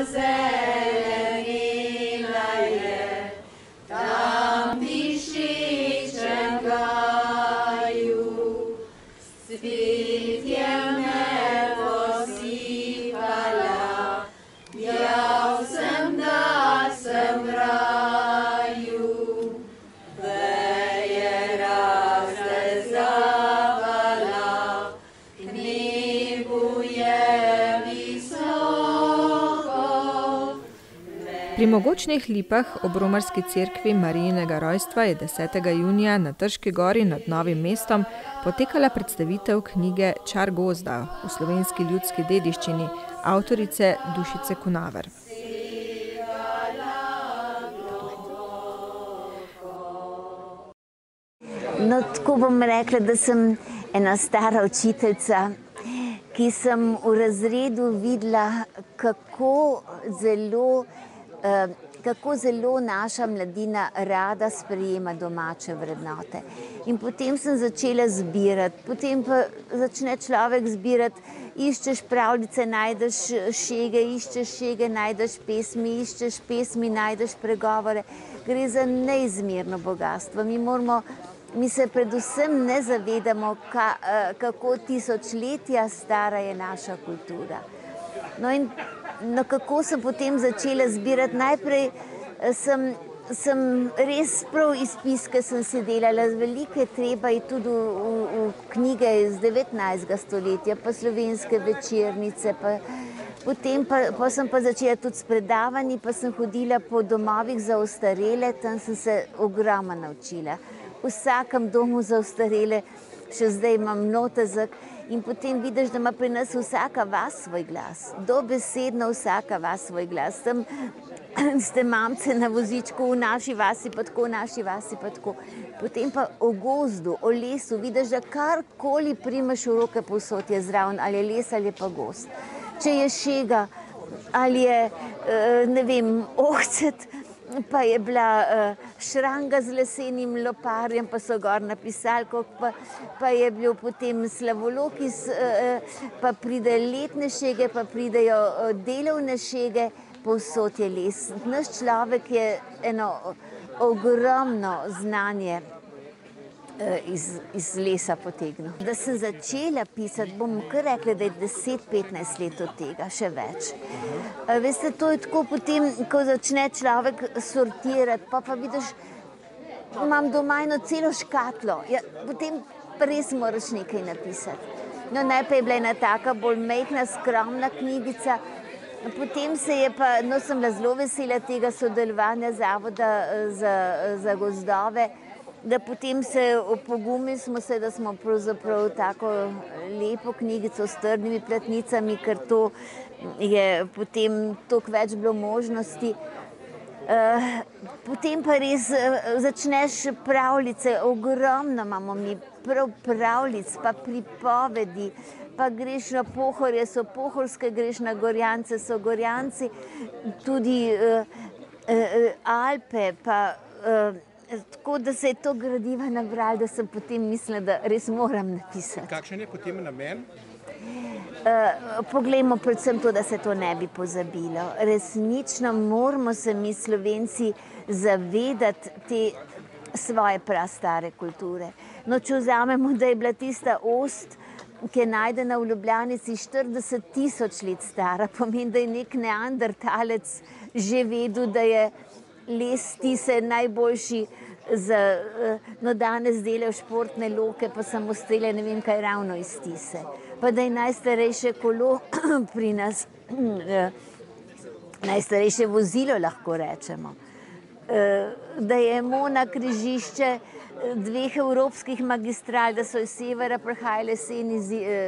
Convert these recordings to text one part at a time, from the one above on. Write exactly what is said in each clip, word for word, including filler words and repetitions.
zelenila je, tam dišečem gaju, s cvetjem me posipala, pjal sem, da sem v raju, veje razlezavala, k nebu je visoko. Pri Mogočnih Lipah ob romarski cerkvi Marijinega rojstva je desetega junija na Trški gori nad Novim mestom potekala predstavitev knjige Čar gozda v slovenski ljudski dediščini avtorice Dušice Kunaver. No, tako bom rekla, da sem ena stara učiteljica, ki sem v razredu videla, kako zelo, kako zelo naša mladina rada sprejema domače vrednote. In potem sem začela zbirati, potem pa začne človek zbirati, iščeš pravljice, najdeš šege, iščeš šege, najdeš pesmi, iščeš pesmi, najdeš pregovore. Gre za neizmerno bogastvo. Mi moramo Mi se predvsem ne zavedamo, ka, kako tisočletja stara je naša kultura. No in no, kako sem potem začela zbirati. Najprej sem, sem res prav iz spiske sem si delala, velike treba in tudi v, v, v knjige iz devetnajstega stoletja, pa slovenske večernice, pa potem pa, pa sem pa začela tudi s predavanji, pa sem hodila po domovih za ostarele, tam sem se ogromno naučila. V vsakem domu za ostarele, še zdaj imam notezek, in potem vidiš, da ima pri nas vsaka vas svoj glas. Dobesedno vsaka vas svoj glas. Tam ste mamce na vozičku, v naši vasi pa tako, v naši vasi pa tako. Potem pa o gozdu, o lesu, vidiš, da karkoli primaš v roke, povsod je zraven, ali je les ali je pa gozd. Če je šega, ali je, ne vem, ohcet, pa je bila uh, šranga z lesenim loparjem, pa so gor napisali, pa, pa je bil potem slavolok, iz, uh, pa pride letne šege, pa pridejo uh, delovne šege, povsod je les. Naš človek je eno ogromno znanje uh, iz, iz lesa potegnil. Da sem začela pisati, bom kar rekla, da je deset petnajst let od tega, še več. Uh, veste, to je tako potem, ko začne človek sortirati, pa pa vidiš, imam doma eno celo škatlo, ja, potem pa res moraš nekaj napisati. No, najprej je bila ena taka bolj majhna, skromna knjigica, potem se je pa, no, sem bila zelo vesela tega sodelovanja Zavoda za, za gozdove, da potem se opogumili smo se, da smo pravzaprav tako lepo knjigico s trdnimi platnicami, ker to je potem toliko več bilo možnosti. Uh, potem pa res uh, začneš pravljice, ogromno imamo mi prav pravljic, pa pripovedi, pa greš na Pohorje, so pohorske, greš na Gorjance, so Gorjanci, tudi uh, uh, Alpe, pa uh, tako da se je to gradiva nabralo, da sem potem mislila, da res moram napisati. Kakšen je potem namen? Uh, poglejmo predvsem to, da se to ne bi pozabilo. Resnično moramo se mi Slovenci zavedati te svoje prastare kulture. No, če vzamemo, da je bila tista ost, ki je najdena v Ljubljanici, štirideset tisoč let stara, pomeni, da je nek neandertalec že vedel, da je les tise najboljši za, no, danes delajo športne loke, pa samostrele, ne vem kaj ravno iz tise. Pa da je najstarejše kolo pri nas, najstarejše vozilo, lahko rečemo. Da je Mona križišče dveh evropskih magistral, da so iz severa prihajali leseni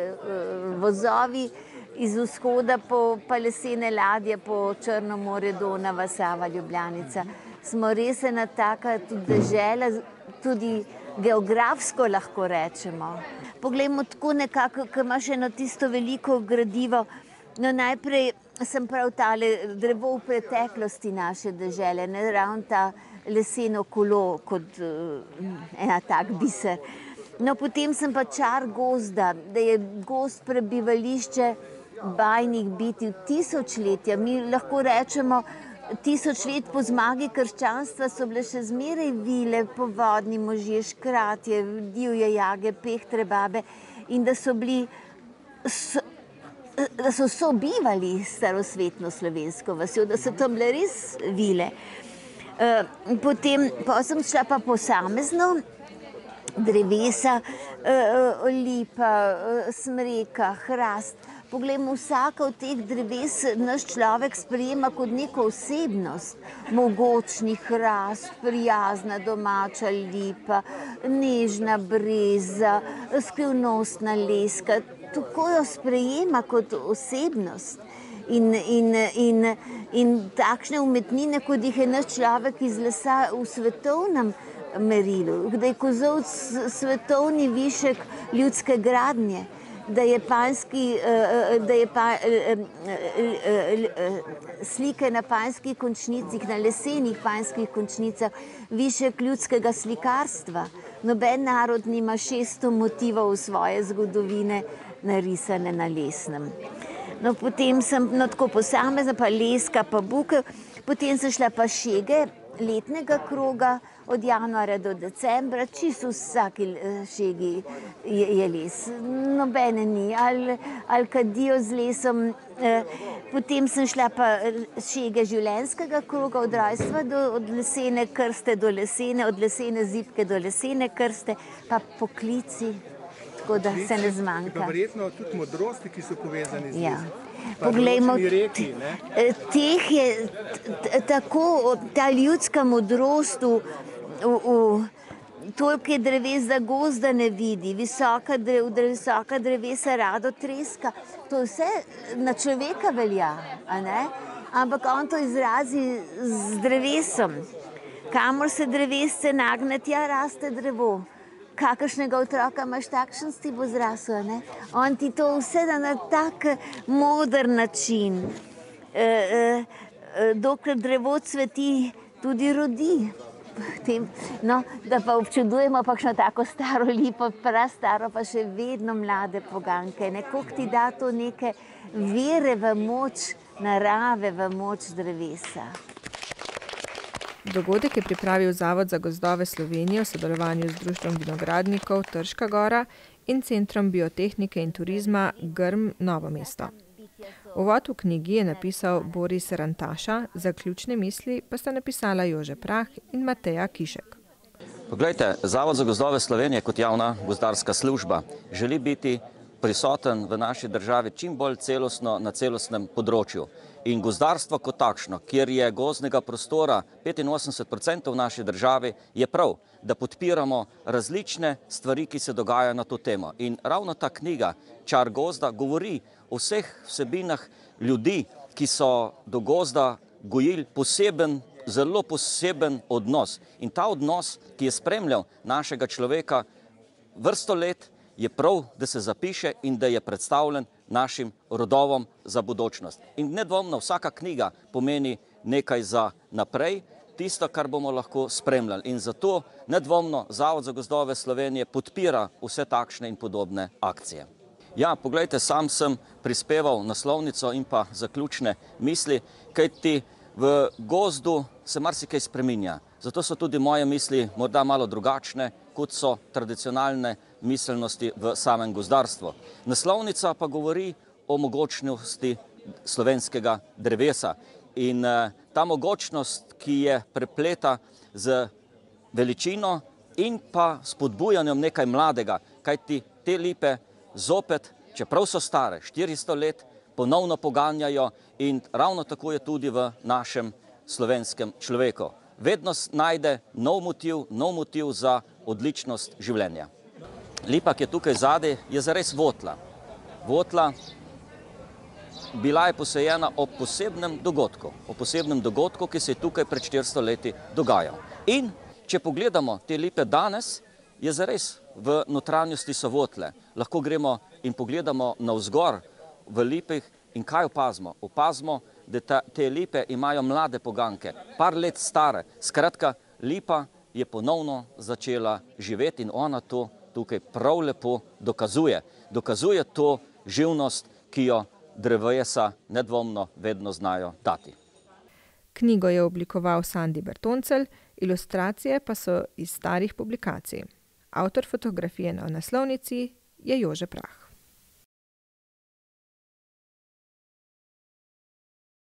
vozovi, iz vzhoda pa lesene ladje po Črno morje, Donava, Sava, Ljubljanica. Smo res ena taka tudi dežela, tudi geografsko lahko rečemo. Poglejmo tako nekako, ko imaš eno tisto veliko gradivo. No, najprej sem prav tale drevo v preteklosti naše dežele, ne ravno ta leseno kolo kot ena tak biser. No, potem sem pa čar gozda, da je gozd prebivališče bajnih bitij tisočletja. Mi lahko rečemo, tisoč let po zmagi krščanstva so bile še zmeraj vile, povodni možje, škratje, divje jage, pehtre babe in da so bili, so, da so sobivali starosvetno slovensko vasjo, da so tam bile res vile. Potem pa sem šla pa posamezno, drevesa, lipa, smreka, hrast. Poglejmo, vsaka od teh dreves naš človek sprejema kot neko osebnost. Mogočni hrast, prijazna domača lipa, nežna breza, skrivnostna leska. Tako jo sprejema kot osebnost. In, in, in, in takšne umetnine, kot jih je naš človek iz lesa v svetovnem merilu, da je kozolc svetovni višek ljudske gradnje, da je panjski, da je pa, slike na panjskih končnicah, na lesenih panjskih končnicah višek ljudskega slikarstva. Noben narod nima šeststo motivov svoje zgodovine narisane na lesnem. No, potem sem no, tako posamezna, pa leska, pa bukev, potem sem šla pa šege letnega kroga od januarja do decembra, čisto vsaki šegi je, je les, nobene ni, ali, ali kadijo z lesom. Potem sem šla pa šege življenjskega kroga od rojstva do od lesene krste do lesene, od lesene zibke do lesene krste, pa poklici, tako da se ne zmanjka. Pa verjetno tudi modrosti, ki so povezani z lesom. Poglejmo, teh je tako, ta ljudska modrost v, v, v toliko je dreves, da gozda ne vidi, visoka, drev, visoka drevesa rado treska, to vse na človeka velja, a ne? Ampak on to izrazi z drevesom. Kamor se drevesce nagne, tja raste drevo. Kakršnega otroka imaš, takšen ti bo zrasel, ne? On ti to vse da na tak moder način. E, e, dokler drevo cveti, tudi rodi. Tem, no, da pa občudujemo kakšno tako staro lipo, prastaro, pa še vedno mlade poganke. Nekako ti da to neke vere v moč narave, v moč drevesa. Dogodek je pripravil Zavod za gozdove Slovenije v sodelovanju z Društvom vinogradnikov Trška Gora in Centrom biotehnike in turizma Grm Novo mesto. Uvod v knjigi je napisal Boris Rantaša, zaključne misli pa sta napisala Jože Prah in Mateja Kišek. Poglejte, Zavod za gozdove Slovenije kot javna gozdarska služba želi biti prisoten v naši državi čim bolj celostno na celostnem področju. In gozdarstvo kot takšno, kjer je gozdnega prostora petinosemdeset procentov v naši državi, je prav, da podpiramo različne stvari, ki se dogajajo na to temo. In ravno ta knjiga Čar gozda govori o vseh vsebinah ljudi, ki so do gozda gojili poseben, zelo poseben odnos. In ta odnos, ki je spremljal našega človeka vrsto let, je prav, da se zapiše in da je predstavljen našim rodovom za budočnost. In nedvomno vsaka knjiga pomeni nekaj za naprej, tisto, kar bomo lahko spremljali. In zato nedvomno Zavod za gozdove Slovenije podpira vse takšne in podobne akcije. Ja, poglejte, sam sem prispeval naslovnico in pa zaključne misli, kajti v gozdu se marsikaj spreminja. Zato so tudi moje misli morda malo drugačne, kot so tradicionalne miselnosti v samem gozdarstvu. Naslovnica pa govori o mogočnosti slovenskega drevesa. In eh, ta mogočnost, ki je prepleta z veličino in pa spodbujanjem nekaj mladega, kajti te lipe zopet, čeprav so stare, štiristo let, ponovno poganjajo in ravno tako je tudi v našem slovenskem človeku. Vedno najde nov motiv, nov motiv za odličnost življenja. Lipa, ki je tukaj zadaj, je zares votla. Votla bila je posajena ob posebnem dogodku, o posebnem dogodku, ki se je tukaj pred štiristo leti dogajal. In če pogledamo te lipe danes, je zares v notranjosti so votle. Lahko gremo in pogledamo navzgor v lipih in kaj opazimo? Opazimo, da ta, te lipe imajo mlade poganke, par let stare. Skratka, lipa je ponovno začela živeti in ona to tukaj prav lepo dokazuje. Dokazuje to živnost, ki jo drevesa nedvomno vedno znajo dati. Knjigo je oblikoval Sandi Bertoncelj, ilustracije pa so iz starih publikacij. Avtor fotografije na naslovnici je Jože Prah.